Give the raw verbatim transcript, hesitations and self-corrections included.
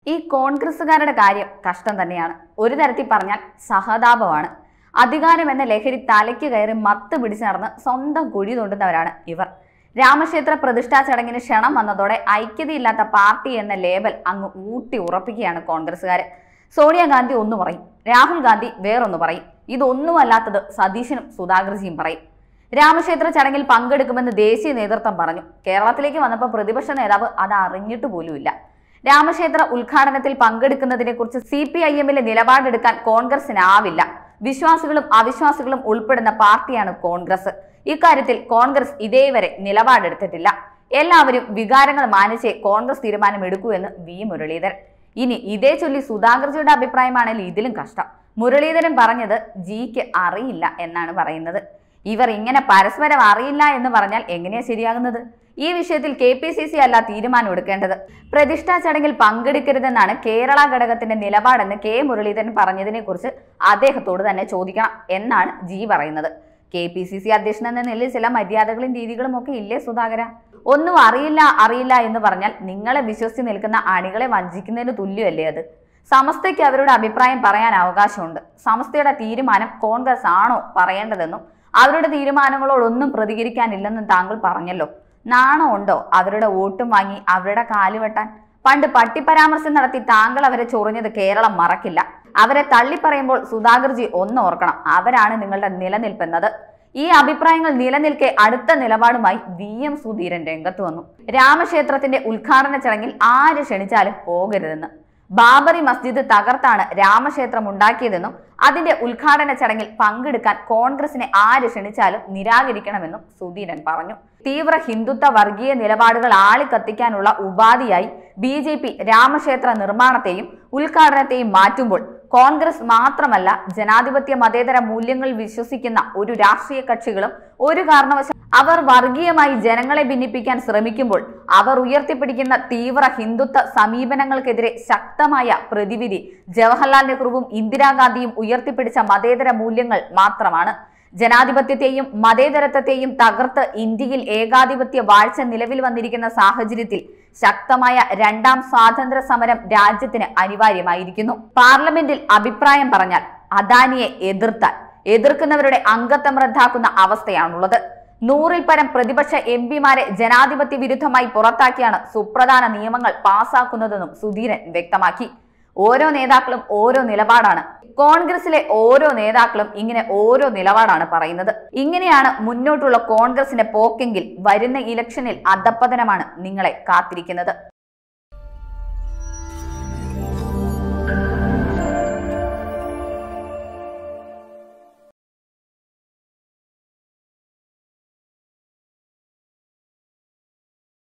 ഈ കോൺഗ്രസുകാരുടെ കാര്യം കഷ്ടം തന്നെയാണ്. ഒരു തരത്തിൽ പറഞ്ഞാൽ സഹതാപമാണ്. അധികാരം എന്ന ലഹരി തലയ്ക്ക് കയറി മത്ത് പിടിച്ചു നടന്ന് സ്വന്തം കുഴി തോണ്ടുന്നവരാണ് ഇവർ. രാമക്ഷേത്ര പ്രതിഷ്ഠാ ചടങ്ങിന് ക്ഷണം വന്നതോടെ ഐക്യതയില്ലാത്ത പാർട്ടി എന്ന ലേബൽ അങ്ങ് ഊട്ടി ഉറപ്പിക്കുകയാണ് കോൺഗ്രസുകാര്. സോണിയാഗാന്ധി ഒന്ന് പറയും, രാഹുൽ ഗാന്ധി വേറൊന്ന് പറയും. ഇതൊന്നുമല്ലാത്തത് സതീശനും സുധാകർജിയും പറയും. രാമക്ഷേത്ര ചടങ്ങിൽ പങ്കെടുക്കുമെന്ന് ദേശീയ നേതൃത്വം പറഞ്ഞു. കേരളത്തിലേക്ക് വന്നപ്പോൾ പ്രതിപക്ഷ നേതാവ് അത് അറിഞ്ഞിട്ട് പോലുമില്ല. രാമക്ഷേത്ര ഉദ്ഘാടനത്തിൽ പങ്കെടുക്കുന്നതിനെ കുറിച്ച് സി പി ഐ എമ്മിലെ നിലപാടെടുക്കാൻ കോൺഗ്രസിനാവില്ല. വിശ്വാസികളും അവിശ്വാസികളും ഉൾപ്പെടുന്ന പാർട്ടിയാണ് കോൺഗ്രസ്. ഇക്കാര്യത്തിൽ കോൺഗ്രസ് ഇതേവരെ നിലപാടെടുത്തിട്ടില്ല. എല്ലാവരും വികാരങ്ങൾ മാനിച്ചേ കോൺഗ്രസ് തീരുമാനം എടുക്കൂ എന്ന് വി മുരളീധരൻ. ഇനി ഇതേ ചൊല്ലി സുധാകർജിയുടെ അഭിപ്രായമാണെങ്കിൽ ഇതിലും കഷ്ടം. മുരളീധരൻ പറഞ്ഞത് ജിക്ക് അറിയില്ല എന്നാണ് പറയുന്നത്. ഇവർ ഇങ്ങനെ പരസ്പരം അറിയില്ല എന്ന് പറഞ്ഞാൽ എങ്ങനെയാ ശരിയാകുന്നത്? ഈ വിഷയത്തിൽ കെ പി സി സി അല്ല തീരുമാനം എടുക്കേണ്ടത്. പ്രതിഷ്ഠാ ചടങ്ങിൽ പങ്കെടുക്കരുതെന്നാണ് കേരള ഘടകത്തിന്റെ നിലപാടെന്ന് കെ മുരളീധരൻ പറഞ്ഞതിനെ കുറിച്ച് അദ്ദേഹത്തോട് തന്നെ ചോദിക്കണം എന്നാണ് ജി പറയുന്നത്. കെ പി സി സി അധ്യക്ഷൻ എന്ന നിലയിൽ ചില മര്യാദകളും രീതികളും ഒക്കെ ഇല്ലേ സുധാകര? ഒന്നും അറിയില്ല അറിയില്ല എന്ന് പറഞ്ഞാൽ നിങ്ങളെ വിശ്വസിച്ച് നിൽക്കുന്ന അണികളെ വഞ്ചിക്കുന്നതിന് തുല്യമല്ലേ അത്? സമസ്തയ്ക്ക് അവരുടെ അഭിപ്രായം പറയാൻ അവകാശമുണ്ട്. സമസ്തയുടെ തീരുമാനം കോൺഗ്രസ് ആണോ പറയേണ്ടതെന്നും അവരുടെ തീരുമാനങ്ങളോടൊന്നും പ്രതികരിക്കാനില്ലെന്നും താങ്കൾ പറഞ്ഞല്ലോ. നാണോ ഉണ്ടോ അവരുടെ വോട്ടും വാങ്ങി അവരുടെ കാലുവെട്ടാൻ? പണ്ട് പട്ടിപ്പരാമർശം നടത്തി താങ്കൾ അവരെ ചൊറിഞ്ഞത് കേരളം മറക്കില്ല. അവരെ തള്ളിപ്പറയുമ്പോൾ സുധാകർജി ഒന്ന് ഓർക്കണം, അവരാണ് നിങ്ങളുടെ നിലനിൽപ്പെന്നത്. ഈ അഭിപ്രായങ്ങൾ നിലനിൽക്കെ അടുത്ത നിലപാടുമായി വി എം സുധീരൻ രംഗത്ത് വന്നു. രാമക്ഷേത്രത്തിന്റെ ഉദ്ഘാടന ചടങ്ങിൽ ആര് ക്ഷണിച്ചാലും പോകരുതെന്ന്. ബാബറി മസ്ജിദ് തകർത്താണ് രാമക്ഷേത്രം ഉണ്ടാക്കിയതെന്നും അതിന്റെ ഉദ്ഘാടന ചടങ്ങിൽ പങ്കെടുക്കാൻ കോൺഗ്രസിനെ ആര് ക്ഷണിച്ചാലും നിരാകരിക്കണമെന്നും സുധീരൻ പറഞ്ഞു. തീവ്ര ഹിന്ദുത്വ വർഗീയ നിലപാടുകൾ ആളിക്കത്തിക്കാനുള്ള ഉപാധിയായി ബി ജെ പി രാമക്ഷേത്ര നിർമ്മാണത്തെയും ഉദ്ഘാടനത്തെയും മാറ്റുമ്പോൾ കോൺഗ്രസ് മാത്രമല്ല, ജനാധിപത്യ മതേതര മൂല്യങ്ങൾ വിശ്വസിക്കുന്ന ഒരു രാഷ്ട്രീയ കക്ഷികളും ഒരു കാരണവശാലും അവർ വർഗീയമായി ജനങ്ങളെ ഭിന്നിപ്പിക്കാൻ ശ്രമിക്കുമ്പോൾ അവർ ഉയർത്തിപ്പിടിക്കുന്ന തീവ്ര ഹിന്ദുത്വ സമീപനങ്ങൾക്കെതിരെ ശക്തമായ പ്രതിവിധി ജവഹർലാൽ നെഹ്റുവും ഇന്ദിരാഗാന്ധിയും ഉയർത്തിപ്പിടിച്ച മതേതര മൂല്യങ്ങൾ മാത്രമാണ്. ജനാധിപത്യത്തെയും മതേതരത്വത്തെയും തകർത്ത് ഇന്ത്യയിൽ ഏകാധിപത്യ വാഴ്ച നിലവിൽ വന്നിരിക്കുന്ന സാഹചര്യത്തിൽ ശക്തമായ രണ്ടാം സ്വാതന്ത്ര്യ സമരം രാജ്യത്തിന് അനിവാര്യമായിരിക്കുന്നു. പാർലമെന്റിൽ അഭിപ്രായം പറഞ്ഞാൽ അദാനിയെ എതിർത്താൽ എതിർക്കുന്നവരുടെ അംഗത്വം റദ്ദാക്കുന്ന അവസ്ഥയാണുള്ളത്. നൂറിൽ പരം പ്രതിപക്ഷ എം പിമാരെ ജനാധിപത്യ വിരുദ്ധമായി പുറത്താക്കിയാണ് സുപ്രധാന നിയമങ്ങൾ പാസാക്കുന്നതെന്നും സുധീരൻ വ്യക്തമാക്കി. ഓരോ നേതാക്കളും ഓരോ നിലപാടാണ്. കോൺഗ്രസിലെ ഓരോ നേതാക്കളും ഇങ്ങനെ ഓരോ നിലപാടാണ് പറയുന്നത്. ഇങ്ങനെയാണ് മുന്നോട്ടുള്ള കോൺഗ്രസിന്റെ പോക്കെങ്കിൽ വരുന്ന ഇലക്ഷനിൽ അധപ്പതനമാണ് നിങ്ങളെ കാത്തിരിക്കുന്നത്.